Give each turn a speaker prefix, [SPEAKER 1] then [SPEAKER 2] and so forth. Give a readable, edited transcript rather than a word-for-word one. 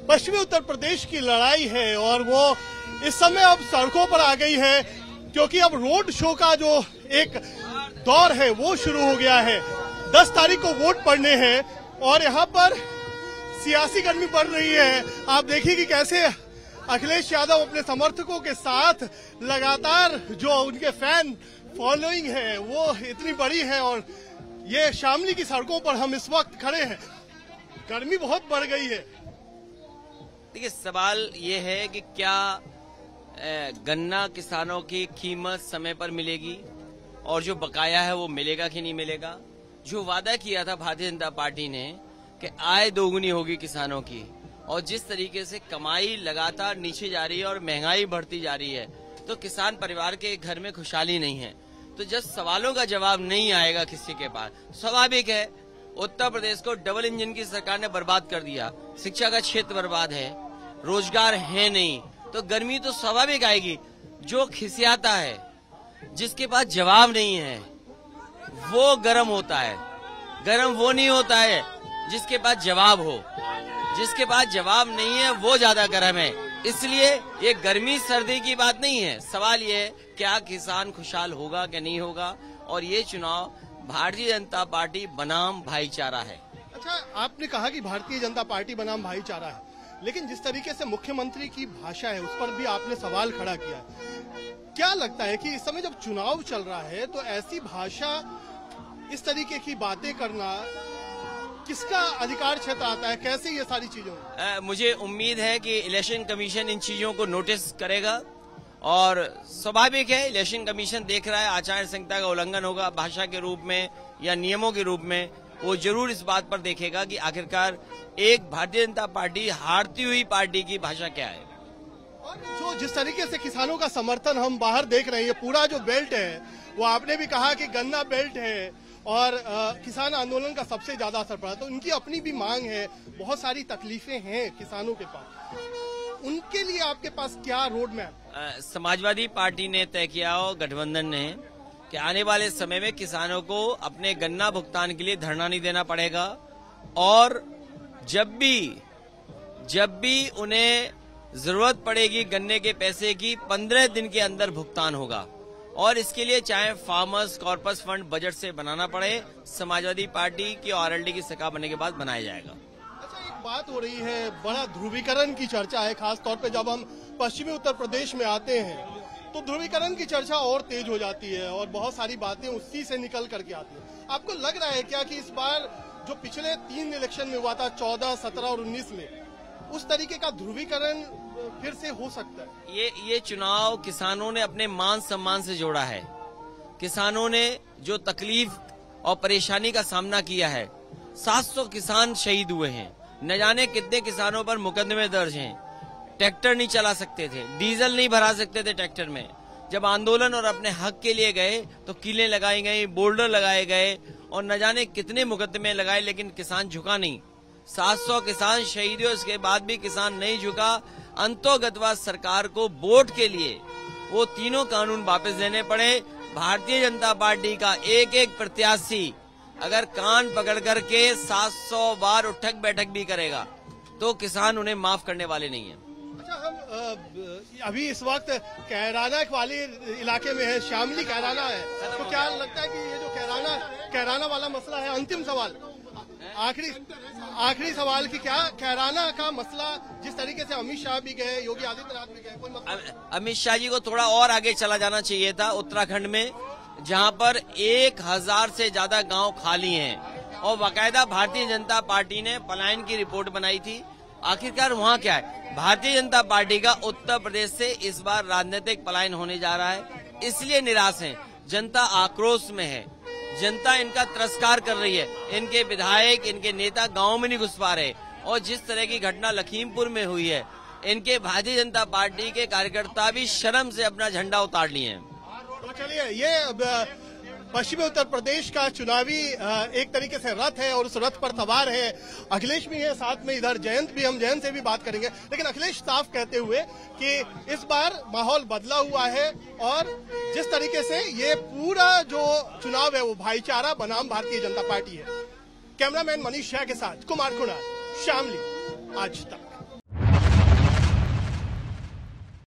[SPEAKER 1] पश्चिमी उत्तर प्रदेश की लड़ाई है और वो इस समय अब सड़कों पर आ गई है, क्योंकि अब रोड शो का जो एक दौर है वो शुरू हो गया है। 10 तारीख को वोट पड़ने हैं और यहाँ पर सियासी गर्मी बढ़ रही है। आप देखिए कि कैसे अखिलेश यादव अपने समर्थकों के साथ लगातार जो उनके फैन फॉलोइंग है वो इतनी बड़ी है और ये शामली की सड़कों पर हम इस वक्त खड़े हैं। गर्मी बहुत बढ़ गई है।
[SPEAKER 2] देखिए, सवाल ये है कि क्या गन्ना किसानों की कीमत समय पर मिलेगी और जो बकाया है वो मिलेगा कि नहीं मिलेगा। जो वादा किया था भारतीय जनता पार्टी ने कि आय दोगुनी होगी किसानों की, और जिस तरीके से कमाई लगातार नीचे जा रही है और महंगाई बढ़ती जा रही है, तो किसान परिवार के घर में खुशहाली नहीं है। तो जब सवालों का जवाब नहीं आएगा किसी के पास, स्वाभाविक है उत्तर प्रदेश को डबल इंजन की सरकार ने बर्बाद कर दिया। शिक्षा का क्षेत्र बर्बाद है, रोजगार है नहीं, तो गर्मी तो स्वाभाविक आएगी। जो खिसियाता है, जिसके पास जवाब नहीं है, वो गर्म होता है। गर्म वो नहीं होता है जिसके पास जवाब हो। जिसके पास जवाब नहीं है वो ज्यादा गर्म है। इसलिए ये गर्मी सर्दी की बात नहीं है। सवाल ये है क्या किसान खुशहाल होगा कि नहीं होगा, और ये चुनाव भारतीय जनता पार्टी बनाम भाईचारा है।
[SPEAKER 1] अच्छा, आपने कहा कि भारतीय जनता पार्टी बनाम भाईचारा है, लेकिन जिस तरीके से मुख्यमंत्री की भाषा है उस पर भी आपने सवाल खड़ा किया है। क्या लगता है कि इस समय जब चुनाव चल रहा है तो ऐसी भाषा, इस तरीके की बातें करना किसका अधिकार क्षेत्र आता है? कैसे ये सारी चीजों
[SPEAKER 2] मुझे उम्मीद है कि इलेक्शन कमीशन इन चीजों को नोटिस करेगा, और स्वाभाविक है इलेक्शन कमीशन देख रहा है आचार संहिता का उल्लंघन होगा भाषा के रूप में या नियमों के रूप में। वो जरूर इस बात पर देखेगा कि आखिरकार एक भारतीय जनता पार्टी हारती हुई पार्टी की भाषा क्या है।
[SPEAKER 1] और जो जिस तरीके से किसानों का समर्थन हम बाहर देख रहे हैं, ये पूरा जो बेल्ट है वो आपने भी कहा कि गन्ना बेल्ट है और किसान आंदोलन का सबसे ज्यादा असर पड़ा, तो उनकी अपनी भी मांग है, बहुत सारी तकलीफें हैं किसानों के पास। उनके लिए आपके पास क्या रोड मैप?
[SPEAKER 2] समाजवादी पार्टी ने तय किया और गठबंधन ने कि आने वाले समय में किसानों को अपने गन्ना भुगतान के लिए धरना नहीं देना पड़ेगा, और जब भी उन्हें जरूरत पड़ेगी गन्ने के पैसे की 15 दिन के अंदर भुगतान होगा। और इसके लिए चाहे फार्मर्स कॉर्पस फंड बजट से बनाना पड़े, समाजवादी पार्टी की आरएलडी की सरकार बनने के बाद बनाया जाएगा।
[SPEAKER 1] अच्छा, एक बात हो रही है, बड़ा ध्रुवीकरण की चर्चा है, खास तौर पे जब हम पश्चिमी उत्तर प्रदेश में आते हैं तो ध्रुवीकरण की चर्चा और तेज हो जाती है और बहुत सारी बातें उसी से निकल करके आती है। आपको लग रहा है क्या कि इस बार जो पिछले 3 इलेक्शन में हुआ था 14, 17 और 19 में, उस तरीके का ध्रुवीकरण फिर से हो सकता है?
[SPEAKER 2] ये चुनाव किसानों ने अपने मान सम्मान से जोड़ा है। किसानों ने जो तकलीफ और परेशानी का सामना किया है, 700 किसान शहीद हुए हैं, न जाने कितने किसानों पर मुकदमे दर्ज हैं। ट्रैक्टर नहीं चला सकते थे, डीजल नहीं भरा सकते थे ट्रैक्टर में। जब आंदोलन और अपने हक के लिए गए तो कीलें लगाई गई, बोल्डर लगाए गए और न जाने कितने मुकदमे लगाए, लेकिन किसान झुका नहीं। 700 किसान शहीद हुए, उसके बाद भी किसान नहीं झुका। अंतोगतवा सरकार को वोट के लिए वो तीनों कानून वापस लेने पड़े। भारतीय जनता पार्टी का एक एक प्रत्याशी अगर कान पकड़ करके 700 बार उठक बैठक भी करेगा तो किसान उन्हें माफ करने वाले नहीं है।
[SPEAKER 1] अच्छा, हम अभी इस वक्त कैराना वाले इलाके में है, शामली कैराना है, तो क्या लगता है कि ये जो कैराना वाला मसला है, अंतिम सवाल, आखिरी सवाल की क्या कैराना का मसला, जिस तरीके से अमित शाह भी गए, योगी आदित्यनाथ भी गए, कोई मतलब?
[SPEAKER 2] अमित शाह जी को थोड़ा और आगे चला जाना चाहिए था, उत्तराखंड में, जहां पर 1000 से ज्यादा गांव खाली हैं और बाकायदा भारतीय जनता पार्टी ने पलायन की रिपोर्ट बनाई थी। आखिरकार वहां क्या है? भारतीय जनता पार्टी का उत्तर प्रदेश से इस बार राजनीतिक पलायन होने जा रहा है, इसलिए निराश है। जनता आक्रोश में है, जनता इनका तिरस्कार कर रही है। इनके विधायक, इनके नेता गांव में नहीं घुस पा रहे, और जिस तरह की घटना लखीमपुर में हुई है, इनके भारतीय जनता पार्टी के कार्यकर्ता भी शर्म से अपना झंडा उतार लिए हैं।
[SPEAKER 1] तो चलिए, ये पश्चिमी उत्तर प्रदेश का चुनावी एक तरीके से रथ है और उस रथ पर सवार है अखिलेश भी है, साथ में इधर जयंत भी, हम जयंत से भी बात करेंगे। लेकिन अखिलेश साफ कहते हुए कि इस बार माहौल बदला हुआ है और जिस तरीके से ये पूरा जो चुनाव है वो भाईचारा बनाम भारतीय जनता पार्टी है। कैमरामैन मनीष झा के साथ कुमार कुणाल, शामली, आज तक।